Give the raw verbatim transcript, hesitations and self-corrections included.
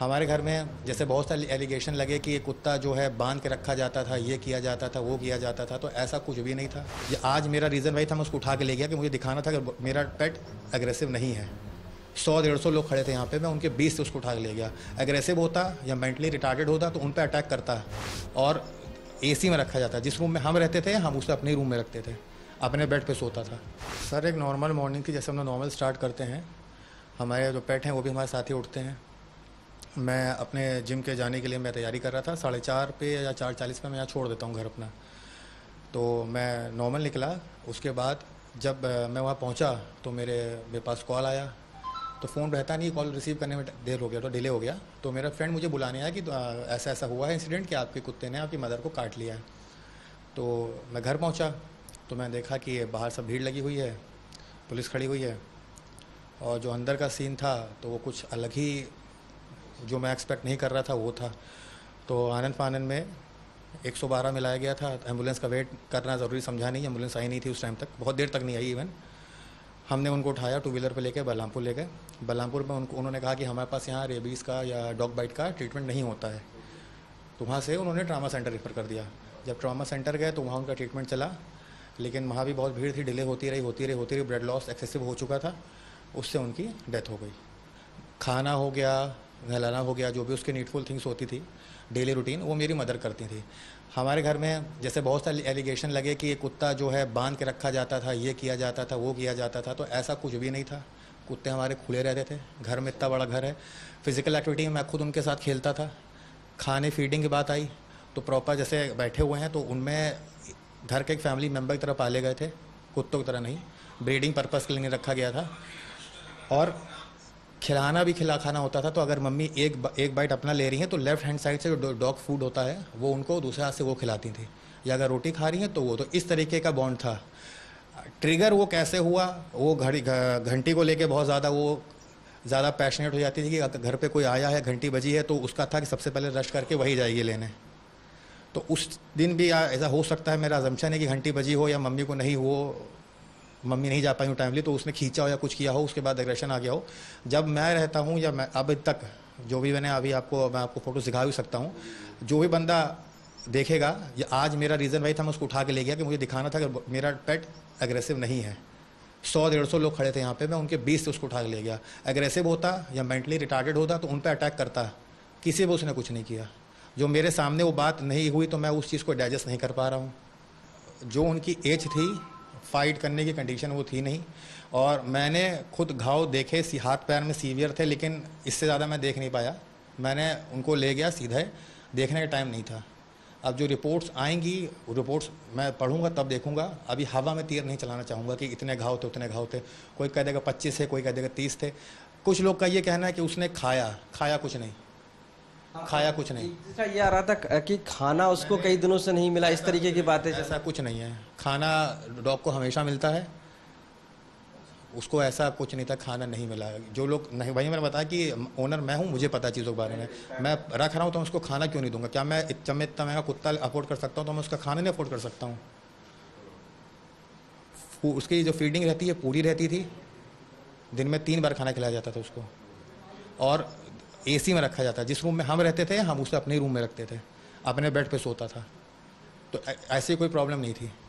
हमारे घर में जैसे बहुत सारे एलिगेशन लगे कि ये कुत्ता जो है बांध के रखा जाता था, ये किया जाता था, वो किया जाता था, तो ऐसा कुछ भी नहीं था। ये आज मेरा रीज़न वही था, मैं उसको उठा के ले गया कि मुझे दिखाना था कि मेरा पेट एग्रेसिव नहीं है। सौ डेढ़ सौ लोग खड़े थे यहाँ पे, मैं उनके बीस से उसको उठा के ले गया। एग्रेसिव होता या मेंटली रिटार्डेड होता तो उन पर अटैक करता। और एसी में रखा जाता, जिस रूम में हम रहते थे हम उसे अपने रूम में रखते थे, अपने बेड पे सोता था। सर एक नॉर्मल मॉर्निंग थी, जैसे हम लोग नॉर्मल स्टार्ट करते हैं, हमारे जो पेट हैं वो भी हमारे साथ ही उठते हैं। मैं अपने जिम के जाने के लिए मैं तैयारी कर रहा था, साढ़े चार पे या चार चालीस पे मैं यहाँ छोड़ देता हूँ घर अपना। तो मैं नॉर्मल निकला, उसके बाद जब मैं वहाँ पहुँचा तो मेरे मेरे पास कॉल आया। तो फ़ोन रहता नहीं, कॉल रिसीव करने में देर हो गया, तो डिले हो गया। तो मेरा फ्रेंड मुझे बुलाने आया कि ऐसा ऐसा हुआ है इंसिडेंट कि आपके कुत्ते ने आपकी मदर को काट लिया है। तो मैं घर पहुँचा तो मैं देखा कि बाहर सब भीड़ लगी हुई है, पुलिस खड़ी हुई है, और जो अंदर का सीन था तो वो कुछ अलग ही, जो मैं एक्सपेक्ट नहीं कर रहा था वो था। तो आनंद फानंद में एक सौ बारह मिलाया गया था। एम्बुलेंस का वेट करना ज़रूरी समझा नहीं, एम्बुलेंस आई नहीं थी उस टाइम तक, बहुत देर तक नहीं आई इवन। हमने उनको उठाया, टू व्हीलर पे लेके बलरामपुर ले गए। बलरामपुर में उनको उन्होंने कहा कि हमारे पास यहाँ रेबीज़ का या डॉग बाइट का ट्रीटमेंट नहीं होता है। तो वहाँ से उन्होंने ट्रामा सेंटर रेफर कर दिया। जब ट्रामा सेंटर गए तो वहाँ उनका ट्रीटमेंट चला, लेकिन वहाँ भी बहुत भीड़ थी, डिले होती रही होती रही होती रही ब्लड लॉस एक्सेसिव हो चुका था, उससे उनकी डेथ हो गई। खाना हो गया, नहलाना हो गया, जो भी उसके नीडफुल थिंग्स होती थी डेली रूटीन, वो मेरी मदर करती थी। हमारे घर में जैसे बहुत सारे एलिगेशन लगे कि ये कुत्ता जो है बांध के रखा जाता था, ये किया जाता था, वो किया जाता था, तो ऐसा कुछ भी नहीं था। कुत्ते हमारे खुले रहते थे, घर में इतना बड़ा घर है। फिजिकल एक्टिविटी में मैं खुद उनके साथ खेलता था। खाने फीडिंग की बात आई तो प्रॉपर जैसे बैठे हुए हैं तो उनमें घर के एक फैमिली मेम्बर की तरह पाले गए थे, कुत्तों की तरह नहीं, ब्रीडिंग पर्पज़ के लिए नहीं रखा गया था। और खिलाना भी खिला खाना होता था, तो अगर मम्मी एक एक बाइट अपना ले रही हैं तो लेफ्ट हैंड साइड से जो डॉग फूड होता है वो उनको दूसरे हाथ से वो खिलाती थी, या अगर रोटी खा रही हैं तो वो, तो इस तरीके का बॉन्ड था। ट्रिगर वो कैसे हुआ, वो घड़ी घंटी को लेके बहुत ज़्यादा वो ज़्यादा पैशनेट हो जाती थी कि घर पे कोई आया है, घंटी बजी है, तो उसका था कि सबसे पहले रश करके वही जाएगी लेने। तो उस दिन भी ऐसा हो सकता है, मेरा अजम्पशन है कि घंटी बजी हो या मम्मी को नहीं हो, मम्मी नहीं जा पाई हूँ टाइमली, तो उसने खींचा हो या कुछ किया हो, उसके बाद एग्रेशन आ गया हो। जब मैं रहता हूँ या मैं अब तक जो भी मैंने अभी आपको मैं आपको फ़ोटो दिखा भी सकता हूँ, जो भी बंदा देखेगा, ये आज मेरा रीज़न वही था, मैं उसको उठा के ले गया कि मुझे दिखाना था कि मेरा पेट एग्रेसिव नहीं है। सौ डेढ़ सौ लोग खड़े थे यहाँ पे, मैं उनके बीस से उसको उठा के ले गया। एग्रेसिव होता या मेंटली रिटार्डेड होता तो उन पर अटैक करता, किसी भी उसने कुछ नहीं किया। जो मेरे सामने वो बात नहीं हुई तो मैं उस चीज़ को डाइजेस्ट नहीं कर पा रहा हूँ। जो उनकी एज थी, फाइट करने की कंडीशन वो थी नहीं। और मैंने खुद घाव देखे, सी हाथ पैर में सीवियर थे, लेकिन इससे ज़्यादा मैं देख नहीं पाया। मैंने उनको ले गया सीधे, देखने का टाइम नहीं था। अब जो रिपोर्ट्स आएंगी, रिपोर्ट्स मैं पढ़ूंगा तब देखूंगा। अभी हवा में तीर नहीं चलाना चाहूँगा कि इतने घाव थे उतने घाव थे। कोई कह देगा पच्चीस है, कोई कह देगा तीस थे। कुछ लोग का ये कहना है कि उसने खाया खाया कुछ नहीं, खाया कुछ नहीं। ये आ रहा था कि खाना उसको कई दिनों से नहीं मिला, इस तरीके की बातें। ऐसा कुछ नहीं है, खाना डॉग को हमेशा मिलता है, उसको ऐसा कुछ नहीं था खाना नहीं मिला। जो लोग नहीं, वही मैंने बताया कि ओनर मैं हूँ, मुझे पता है चीज़ों के बारे में। मैं रख रहा हूँ तो मैं उसको खाना क्यों नहीं दूंगा? क्या मैं इतना मैं इतना महंगा कुत्ता अफोर्ड कर सकता हूँ तो मैं उसका खाना नहीं अफोर्ड कर सकता हूँ? उसकी जो फीडिंग रहती है पूरी रहती थी, दिन में तीन बार खाना खिलाया जाता था उसको, और एसी में रखा जाता, जिस रूम में हम रहते थे हम उसे अपने रूम में रखते थे, अपने बेड पे सोता था। तो ऐसी कोई प्रॉब्लम नहीं थी।